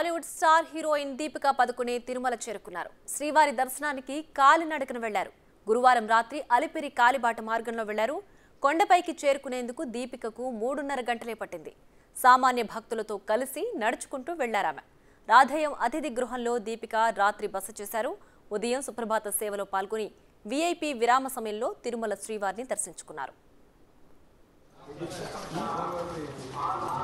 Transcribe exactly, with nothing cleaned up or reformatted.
Bollywood star heroine Deepika Padukone Tirumala చేరుకున్నారు. శ్రీవారి దర్శనానికి కాలినడకన వెళ్లారు. గురువారం రాత్రి అలిపిరి కాలిబాట మార్గంలో వెళ్లారు. కొండపైకి చేరుకునేందుకు దీపికకు మూడున్నర గంటలే పట్టింది. సామాన్య భక్తులతో కలిసి నడుచుకుంటూ వెళ్లారామె. రాధేయం అతిథి గృహంలో దీపిక రాత్రి బస చేశారు. ఉదయం సుప్రభాత సేవలో పాల్గొని వీఐపీ విరామ సమయంలో తిరుమల శ్రీవారిని దర్శించుకున్నారు.